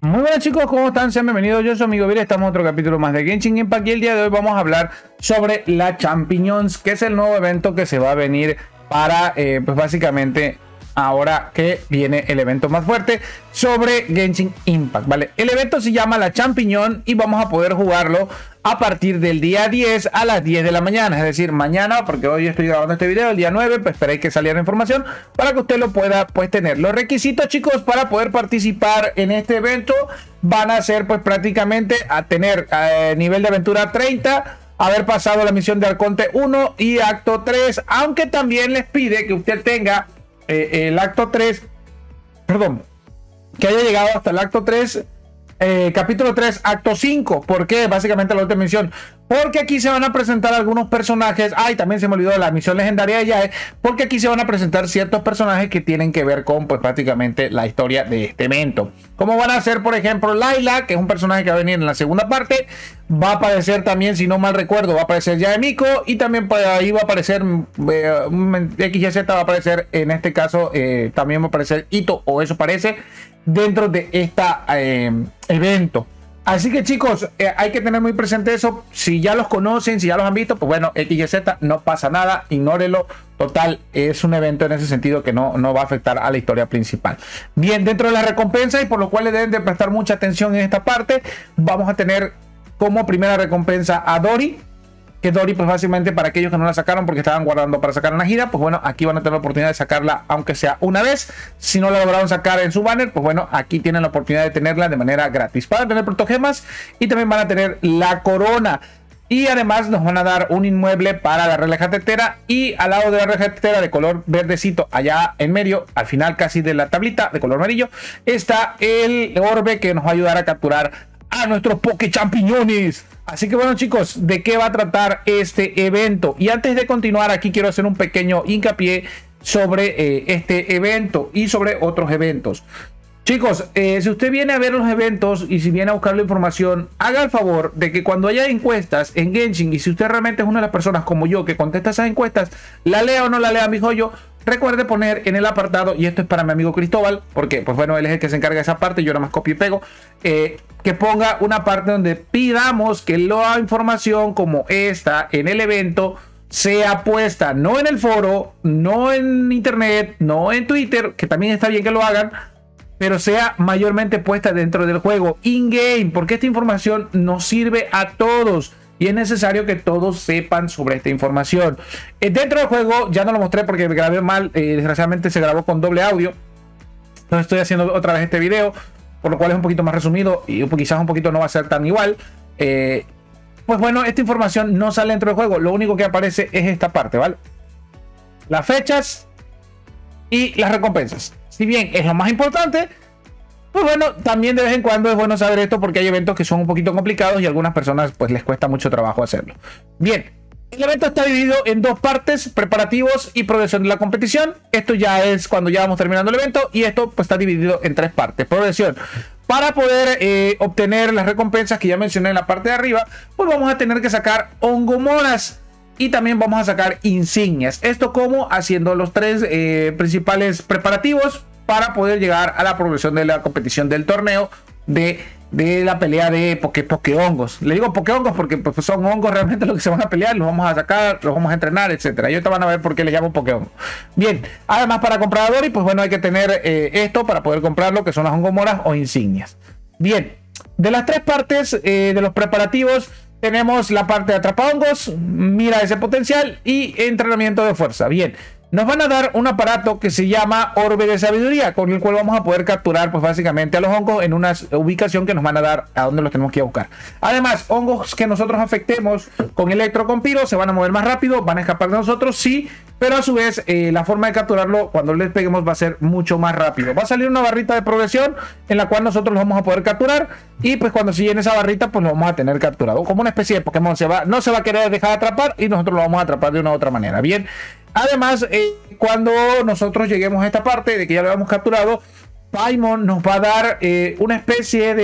Muy buenas chicos, ¿cómo están? Sean bienvenidos, yo soy amigo Vir, estamos en otro capítulo más de Genshin Impact y el día de hoy vamos a hablar sobre la Champions, que es el nuevo evento que se va a venir para, pues básicamente, ahora que viene el evento más fuerte sobre Genshin Impact, ¿vale? El evento se llama la Champiñón y vamos a poder jugarlo a partir del día 10 a las 10 de la mañana, es decir, mañana, porque hoy estoy grabando este video, el día 9, pues esperéis que saliera la información para que usted lo pueda, pues, tener. Los requisitos, chicos, para poder participar en este evento van a ser, pues, prácticamente a tener nivel de aventura 30, haber pasado la misión de Arconte 1 y acto 3, aunque también les pide que usted tenga el acto 3, perdón, que haya llegado hasta el acto 3, capítulo 3, acto 5. ¿Por qué? Básicamente la última misión. Porque aquí se van a presentar algunos personajes. Ay, también se me olvidó la misión legendaria de Yae. Porque aquí se van a presentar ciertos personajes que tienen que ver con, pues, prácticamente la historia de este evento. Como van a ser, por ejemplo, Layla, que es un personaje que va a venir en la segunda parte. Va a aparecer también, si no mal recuerdo, va a aparecer Yae Miko. Y también por ahí va a aparecer XYZ, va a aparecer, en este caso, también va a aparecer Ito, o eso parece, dentro de esta evento. Así que chicos, hay que tener muy presente eso. Si ya los conocen, si ya los han visto, pues bueno, XYZ, no pasa nada, ignórelo. Total, es un evento en ese sentido que no va a afectar a la historia principal. Bien, dentro de las recompensas, y por lo cual le deben de prestar mucha atención en esta parte, vamos a tener como primera recompensa a Dori. Que Dori, pues básicamente, para aquellos que no la sacaron porque estaban guardando para sacar una gira, pues bueno, aquí van a tener la oportunidad de sacarla aunque sea una vez. Si no la lograron sacar en su banner, pues bueno, aquí tienen la oportunidad de tenerla de manera gratis. Van a tener protogemas y también van a tener la corona. Y además nos van a dar un inmueble para la reja tetera. Y al lado de la reja tetera de color verdecito, allá en medio, al final casi de la tablita de color amarillo, está el orbe que nos va a ayudar a capturar a nuestros Poké Champiñones. Así que bueno chicos, ¿de qué va a tratar este evento? Y antes de continuar, aquí quiero hacer un pequeño hincapié sobre este evento y sobre otros eventos. Chicos, si usted viene a ver los eventos y si viene a buscar la información, haga el favor de que cuando haya encuestas en Genshin, y si usted realmente es una de las personas como yo que contesta esas encuestas, la lea o no la lea, mi joyo, recuerde poner en el apartado, y esto es para mi amigo Cristóbal, porque pues bueno, él es el que se encarga de esa parte, yo nada más copio y pego, que ponga una parte donde pidamos que la información como esta en el evento sea puesta no en el foro, no en internet, no en Twitter, que también está bien que lo hagan, pero sea mayormente puesta dentro del juego, in-game, porque esta información nos sirve a todos y es necesario que todos sepan sobre esta información. Dentro del juego, ya no lo mostré porque me grabé mal, desgraciadamente se grabó con doble audio, entonces estoy haciendo otra vez este video, por lo cual es un poquito más resumido y quizás un poquito no va a ser tan igual. Pues bueno, esta información no sale dentro del juego, lo único que aparece es esta parte, ¿vale? Las fechas y las recompensas. Si bien es lo más importante, pues bueno, también de vez en cuando es bueno saber esto porque hay eventos que son un poquito complicados y a algunas personas pues les cuesta mucho trabajo hacerlo. Bien, el evento está dividido en dos partes: preparativos y progresión de la competición. Esto ya es cuando ya vamos terminando el evento, y esto pues está dividido en tres partes. Progresión. Para poder obtener las recompensas que ya mencioné en la parte de arriba, pues vamos a tener que sacar hongomoras. Y también vamos a sacar insignias. Esto como haciendo los tres principales preparativos para poder llegar a la progresión de la competición del torneo de la pelea de Pokéhongos. Le digo Pokéhongos porque pues, son hongos realmente los que se van a pelear. Los vamos a sacar, los vamos a entrenar, etcétera. Y ahorita van a ver por qué le llamo Pokéhongo. Bien, además para comprar a Dori, pues bueno, hay que tener esto para poder comprarlo, que son las hongomoras o insignias. Bien, de las tres partes de los preparativos, tenemos la parte de atrapahongos, mira ese potencial y entrenamiento de fuerza. Bien, nos van a dar un aparato que se llama Orbe de Sabiduría, con el cual vamos a poder capturar pues básicamente a los hongos en una ubicación que nos van a dar a donde los tenemos que ir a buscar. Además, hongos que nosotros afectemos con Electro, con Piro, se van a mover más rápido, van a escapar de nosotros, sí, pero a su vez la forma de capturarlo cuando les peguemos va a ser mucho más rápido. Va a salir una barrita de progresión en la cual nosotros lo vamos a poder capturar, y pues cuando se llene esa barrita pues lo vamos a tener capturado. Como una especie de Pokémon, no se va a querer dejar de atrapar y nosotros lo vamos a atrapar de una u otra manera. Bien, además cuando nosotros lleguemos a esta parte de que ya lo hemos capturado, Paimon nos va a dar una especie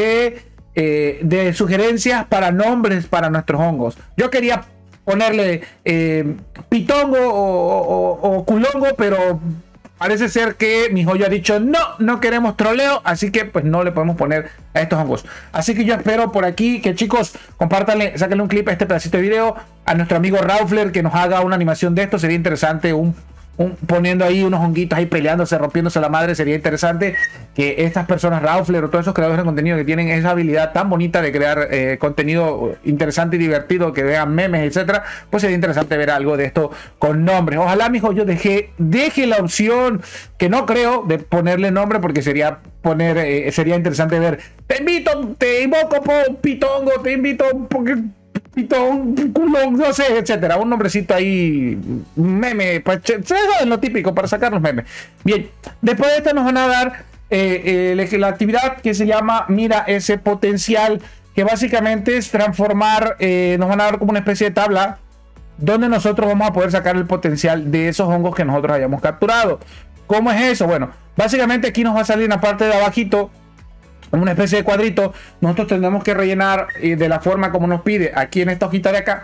de sugerencias para nombres para nuestros hongos. Yo quería ponerle pitongo o culongo, pero parece ser que mi joyo ha dicho no queremos troleo, así que pues no le podemos poner a estos hongos. Así que yo espero por aquí que, chicos, compártanle, sáquenle un clip a este pedacito de video a nuestro amigo Raufler, que nos haga una animación de esto. Sería interesante poniendo ahí unos honguitos ahí peleándose, rompiéndose la madre. Sería interesante que estas personas, Raufler o todos esos creadores de contenido que tienen esa habilidad tan bonita de crear contenido interesante y divertido, que vean memes, etcétera, pues sería interesante ver algo de esto con nombres. Ojalá, mijo, yo deje la opción, que no creo, de ponerle nombre, porque sería interesante ver, te invoco por pitongo, te invito porque pitón, culón, no sé, etcétera, un nombrecito ahí, meme, pues es lo típico para sacar los memes. Bien, después de esto nos van a dar la actividad que se llama Mira ese potencial, que básicamente es transformar, nos van a dar como una especie de tabla donde nosotros vamos a poder sacar el potencial de esos hongos que nosotros hayamos capturado. ¿Cómo es eso? Bueno, básicamente aquí nos va a salir en la parte de abajito una especie de cuadrito. Nosotros tendremos que rellenar de la forma como nos pide aquí en esta hojita de acá,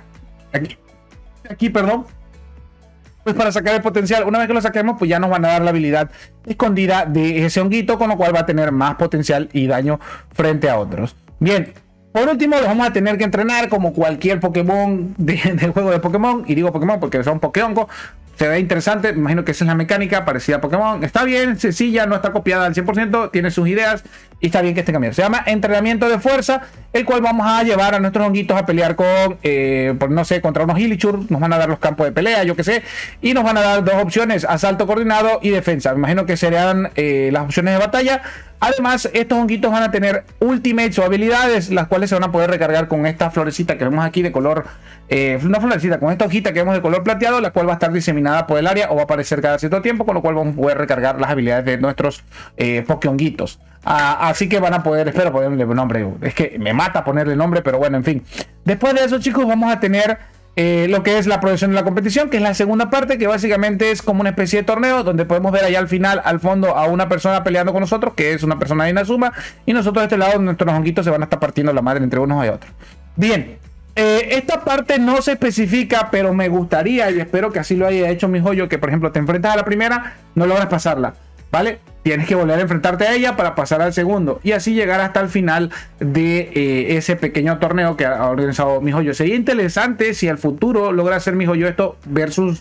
aquí, perdón, pues para sacar el potencial. Una vez que lo saquemos, pues ya nos van a dar la habilidad escondida de ese honguito, con lo cual va a tener más potencial y daño frente a otros. Bien, por último, los vamos a tener que entrenar como cualquier Pokémon del juego de Pokémon, y digo Pokémon porque son Pokéhongo. Se ve interesante, me imagino que esa es la mecánica parecida a Pokémon. Está bien, sencilla, no está copiada al 100%, tiene sus ideas y está bien que esté cambiado. Se llama entrenamiento de fuerza, el cual vamos a llevar a nuestros honguitos a pelear con, no sé, contra unos Hilichurr. Nos van a dar los campos de pelea, yo que sé, y nos van a dar dos opciones, asalto coordinado y defensa. Me imagino que serán las opciones de batalla. Además, estos honguitos van a tener ultimates o habilidades, las cuales se van a poder recargar con esta florecita que vemos aquí de color, una florecita con esta hojita que vemos de color plateado, la cual va a estar diseminada por el área o va a aparecer cada cierto tiempo, con lo cual vamos a poder recargar las habilidades de nuestros Pokéhonguitos. Así que van a poder, espero ponerle nombre, es que me mata ponerle nombre, pero bueno, en fin. Después de eso, chicos, vamos a tener lo que es la progresión de la competición, que es la segunda parte, que básicamente es como una especie de torneo, donde podemos ver allá al final, al fondo, a una persona peleando con nosotros, que es una persona de Inazuma, y nosotros de este lado, nuestros honguitos se van a estar partiendo la madre entre unos y otros. Bien, esta parte no se especifica, pero me gustaría, y espero que así lo haya hecho mi joyo, que por ejemplo te enfrentas a la primera, no logras pasarla, ¿vale? Tienes que volver a enfrentarte a ella para pasar al segundo y así llegar hasta el final de ese pequeño torneo que ha organizado mi joyo. Sería interesante si al futuro logra hacer mi joyo esto versus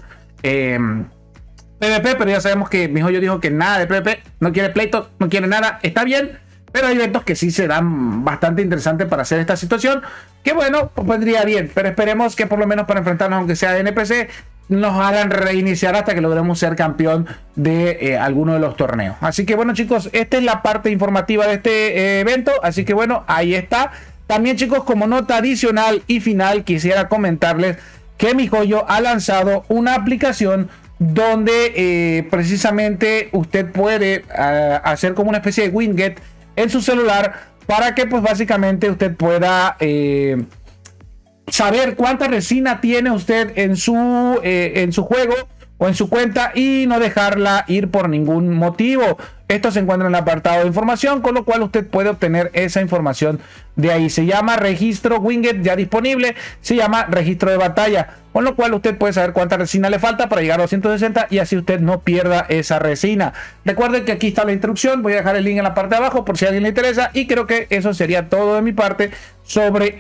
PvP, pero ya sabemos que mi joyo dijo que nada de PvP, no quiere pleito, no quiere nada, está bien, pero hay eventos que sí serán bastante interesantes para hacer esta situación, que bueno, pues vendría bien, pero esperemos que por lo menos para enfrentarnos, aunque sea de NPC, nos hagan reiniciar hasta que logremos ser campeón de alguno de los torneos. Así que bueno, chicos, esta es la parte informativa de este evento, así que bueno, ahí está. También, chicos, como nota adicional y final, quisiera comentarles que mi joyo ha lanzado una aplicación donde precisamente usted puede hacer como una especie de widget en su celular para que pues básicamente usted pueda saber cuánta resina tiene usted en su juego o en su cuenta y no dejarla ir por ningún motivo. Esto se encuentra en el apartado de información, con lo cual usted puede obtener esa información de ahí. Se llama registro widget, ya disponible, se llama registro de batalla, con lo cual usted puede saber cuánta resina le falta para llegar a 260 y así usted no pierda esa resina. Recuerden que aquí está la instrucción, voy a dejar el link en la parte de abajo por si a alguien le interesa, y creo que eso sería todo de mi parte sobre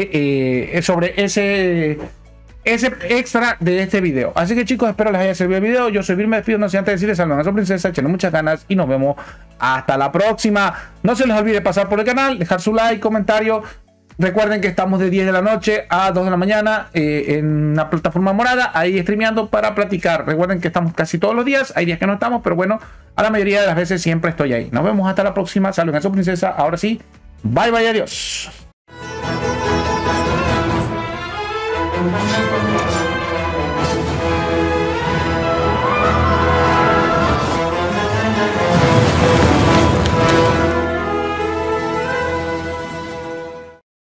ese extra de este video. Así que, chicos, espero les haya servido el video. Yo soy Vir, me despido, no sé antes de decirles saludos a su princesa, echen muchas ganas y nos vemos hasta la próxima. No se les olvide pasar por el canal, dejar su like, comentario. Recuerden que estamos de 10 de la noche a 2 de la mañana en una plataforma morada, ahí streameando para platicar. Recuerden que estamos casi todos los días, hay días que no estamos, pero bueno, a la mayoría de las veces siempre estoy ahí. Nos vemos hasta la próxima, saludos a su princesa. Ahora sí, bye bye, adiós.